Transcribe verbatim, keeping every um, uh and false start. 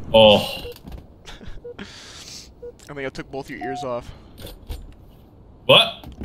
Oh. I think I took both your ears off. What?